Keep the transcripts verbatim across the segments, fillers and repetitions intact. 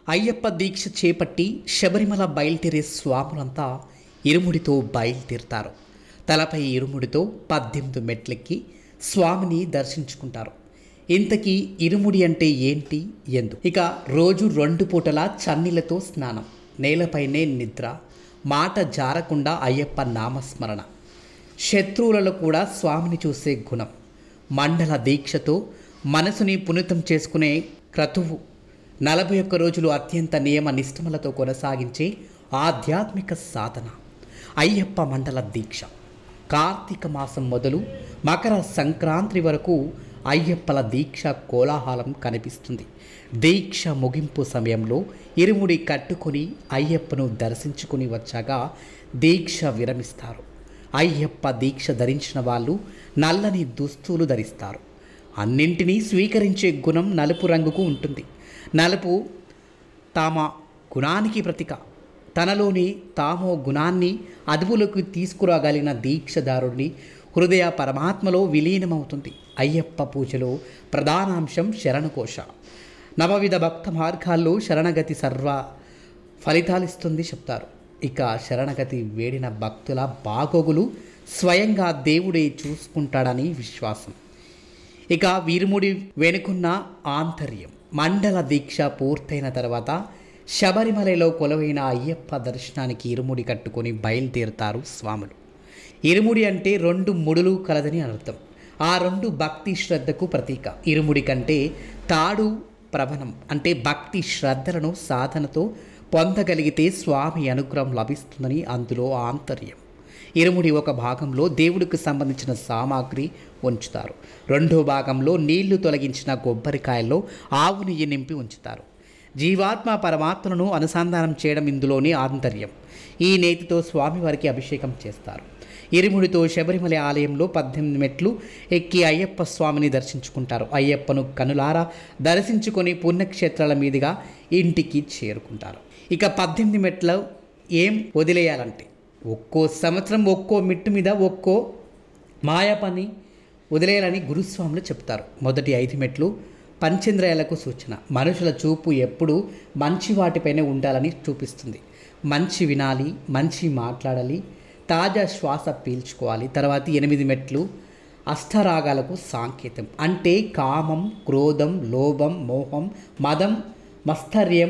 అయ్యప్ప దీక్ష చేపట్టి శబరిమల బయలుదేరే స్వాములంతా ఇరుముడితో బయలుదేరుతారు. తలపై ఇరుముడితో పద్దెనిమిది మెట్లెక్కి స్వామిని దర్శించుకుంటారు. ఇంతకీ ఇరుముడి అంటే ఏంటి, ఎందు? ఇక రోజు రెండు పూటల చన్నీళ్లతో స్నానం, నేలపైనే నిద్ర, మాట జారకుండా అయ్యప్ప నామస్మరణ, శత్రువులలో కూడా స్వామిని చూసే గుణం, మండల దీక్షతో మనసుని పునీతం చేసుకునే క్రతువు, నలభై ఒక్క రోజులు అత్యంత నియమ నిష్ఠమలతో కొనసాగించే ఆధ్యాత్మిక సాధన అయ్యప్ప మండల దీక్ష. కార్తీక మాసం మొదలు మకర సంక్రాంతి వరకు అయ్యప్పల దీక్ష కోలాహలం కనిపిస్తుంది. దీక్ష ముగింపు సమయంలో ఇరుముడి కట్టుకొని అయ్యప్పను దర్శించుకుని వచ్చాక దీక్ష విరమిస్తారు. అయ్యప్ప దీక్ష ధరించిన వాళ్ళు నల్లని దుస్తులు ధరిస్తారు. అన్నింటినీ స్వీకరించే గుణం నలుపు రంగుకు ఉంటుంది. నలుపు తామ గుణానికి ప్రతీక. తనలోని తామో గుణాన్ని అదుపులోకి తీసుకురాగలిగిన దీక్షదారుడిని హృదయ పరమాత్మలో విలీనమవుతుంది. అయ్యప్ప పూజలో ప్రధానాంశం శరణఘోష. నవవిధ భక్త మార్గాల్లో శరణగతి సర్వ ఫలితాలిస్తుంది చెప్తారు. ఇక శరణగతి వేడిన భక్తుల బాగోగులు స్వయంగా దేవుడే చూసుకుంటాడని విశ్వాసం. ఇక వీరుముడి వెనుకున్న ఆంతర్యం. మండల దీక్ష పూర్తయిన తర్వాత శబరిమలలో కొలువైన అయ్యప్ప దర్శనానికి ఇరుముడి కట్టుకొని బయలుదేరుతారు స్వాములు. ఇరుముడి అంటే రెండు ముడులు కలదని అర్థం. ఆ రెండు భక్తి శ్రద్ధకు ప్రతీక. ఇరుముడి కంటే తాడు ప్రవణం అంటే భక్తి శ్రద్ధలను సాధనతో పొందగలిగితే స్వామి అనుగ్రహం లభిస్తుందని అందులో ఆంతర్యం. ఇరుముడి ఒక భాగంలో దేవుడికి సంబంధించిన సామాగ్రి ఉంచుతారు. రెండో భాగంలో నీళ్లు తొలగించిన కొబ్బరికాయల్లో ఆవు నెయ్యి నింపి ఉంచుతారు. జీవాత్మ పరమాత్మను అనుసంధానం చేయడం ఇందులోని ఆంతర్యం. ఈ నేతితో స్వామివారికి అభిషేకం చేస్తారు. ఇరుముడితో శబరిమల ఆలయంలో పద్దెనిమిది మెట్లు ఎక్కి అయ్యప్ప స్వామిని దర్శించుకుంటారు. అయ్యప్పను కనులారా దర్శించుకొని పుణ్యక్షేత్రాల మీదుగా ఇంటికి చేరుకుంటారు. ఇక పద్దెనిమిది మెట్ల ఏం వదిలేయాలంటే ఒక్కో సంవత్సరం ఒక్కో మెట్టు మీద ఒక్కో మాయా పని వదిలేయాలని గురుస్వాములు చెప్తారు. మొదటి ఐదు మెట్లు పంచేంద్రియాలకు సూచన. మనుషుల చూపు ఎప్పుడూ మంచి వాటిపైనే ఉండాలని చూపిస్తుంది. మంచి వినాలి, మంచి మాట్లాడాలి, తాజా శ్వాస పీల్చుకోవాలి. తర్వాత ఎనిమిది మెట్లు అష్టరాగాలకు సాంకేతం. అంటే కామం, క్రోధం, లోభం, మోహం, మదం, మత్సర్యం,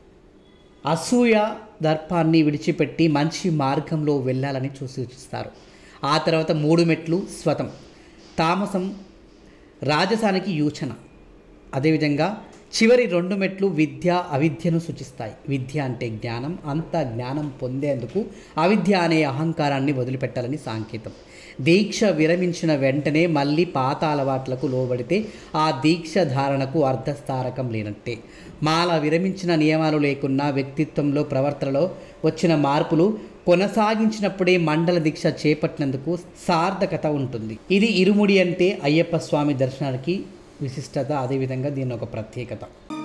అసూయ, దర్పాన్ని విడిచిపెట్టి మంచి మార్గంలో వెళ్ళాలని సూచిస్తారు. ఆ తర్వాత మూడు మెట్లు స్వతం. తామసం, రాజసానికి యూచన. అదేవిధంగా చివరి రెండు మెట్లు విద్య, అవిద్యను సూచిస్తాయి. విద్య అంటే జ్ఞానం. అంత జ్ఞానం పొందేందుకు అవిద్య అనే అహంకారాన్ని వదిలిపెట్టాలని సాంకేతం. దీక్ష విరమించిన వెంటనే మళ్ళీ పాత అలవాట్లకు లోబడితే ఆ దీక్ష ధారణకు అర్ధస్థారకం లేనట్టే. మాల విరమించిన నియమాలు లేకున్నా వ్యక్తిత్వంలో, ప్రవర్తనలో వచ్చిన మార్పులు కొనసాగించినప్పుడే మండల దీక్ష చేపట్టినందుకు సార్థకత ఉంటుంది. ఇది ఇరుముడి అంటే అయ్యప్ప స్వామి దర్శనానికి విశిష్టత. అదేవిధంగా దీని ఒక ప్రత్యేకత.